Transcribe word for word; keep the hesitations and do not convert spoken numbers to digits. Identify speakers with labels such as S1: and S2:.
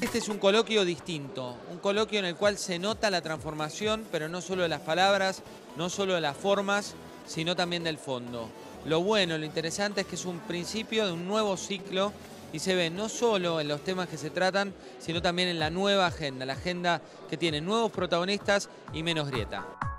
S1: Este es un coloquio distinto, un coloquio en el cual se nota la transformación, pero no solo de las palabras, no solo de las formas, sino también del fondo. Lo bueno, lo interesante es que es un principio de un nuevo ciclo y se ve no solo en los temas que se tratan, sino también en la nueva agenda, la agenda que tiene nuevos protagonistas y menos grieta.